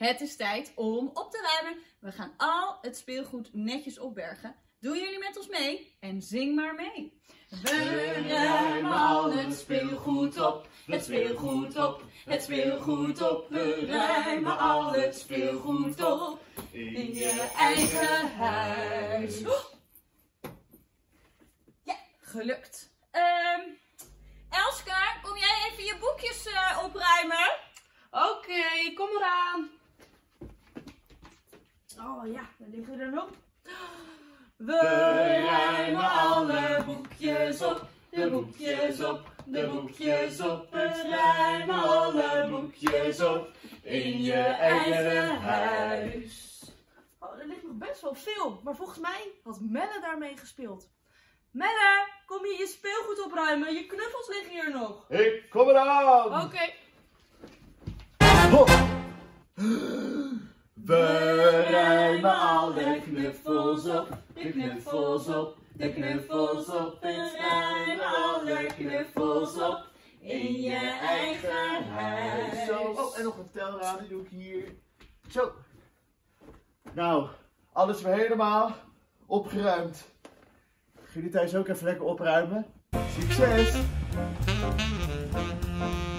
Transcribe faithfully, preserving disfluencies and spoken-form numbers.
Het is tijd om op te ruimen. We gaan al het speelgoed netjes opbergen. Doen jullie met ons mee? En zing maar mee. We ruimen al het speelgoed op. Het speelgoed op. Het speelgoed op. We ruimen al het speelgoed op. In je eigen huis. Ja, gelukt. Um, Elska, kom jij even je boekjes uh, opruimen? Oké, okay, kom eraan. Oh ja, daar liggen er nog. We ruimen alle boekjes op, de boekjes op, de boekjes op. We ruimen alle boekjes op in je eigen huis. Oh, er ligt nog best wel veel, maar volgens mij had Melle daarmee gespeeld. Melle, kom je je speelgoed opruimen? Je knuffels liggen hier nog. Ik kom eraan. Oké. Okay. We ruimen alle knuffels op, de knuffels op, de knuffels op. We ruimen alle knuffels op in je eigen huis. Zo, oh, en nog een telraad, die doe ik hier. Zo. Nou, alles weer helemaal opgeruimd. Gaan jullie thuis ook even lekker opruimen? Succes!